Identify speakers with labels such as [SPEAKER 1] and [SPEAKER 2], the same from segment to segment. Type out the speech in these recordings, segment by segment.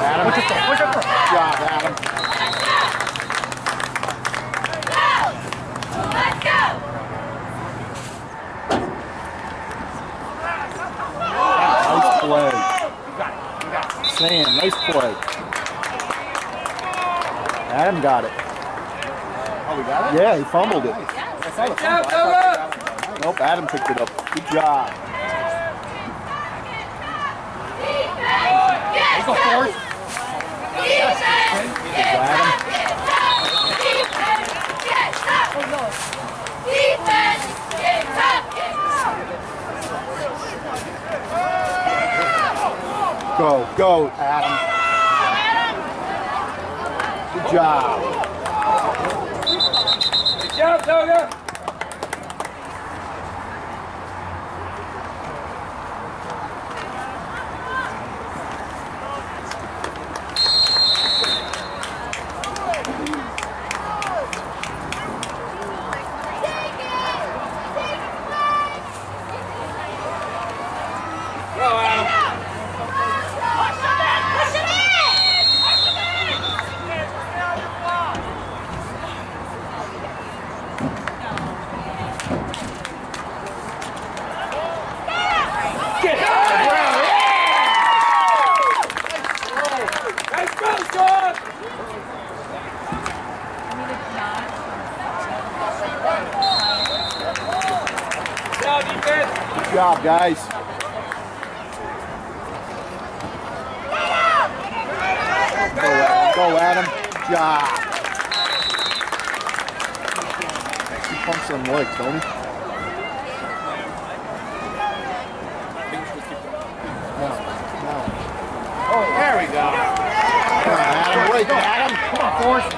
[SPEAKER 1] Adam.
[SPEAKER 2] Push it through.
[SPEAKER 1] Good job, Adam. Nice play. Sam, nice play. Adam got it.
[SPEAKER 3] Oh, we got it?
[SPEAKER 1] Yeah, he fumbled it.
[SPEAKER 3] I saw the fumble.
[SPEAKER 1] Nope, Adam picked it up. Good job.
[SPEAKER 2] Let's go forward.
[SPEAKER 1] Adam. Go, Adam. Good job.
[SPEAKER 2] Good job, Toga.
[SPEAKER 1] Good job, guys. Go, Adam. Good job. He pumps some legs, don't he? No.
[SPEAKER 3] Oh, there we go.
[SPEAKER 1] Come on, Adam. Break, Adam.
[SPEAKER 2] Come on, Forrest.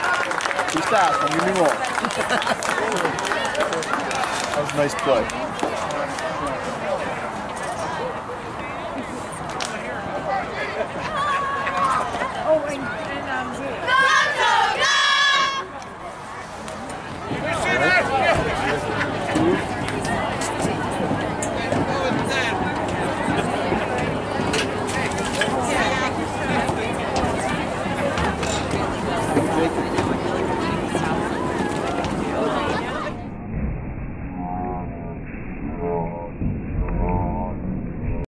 [SPEAKER 1] Don't get me wrong. That was a nice play.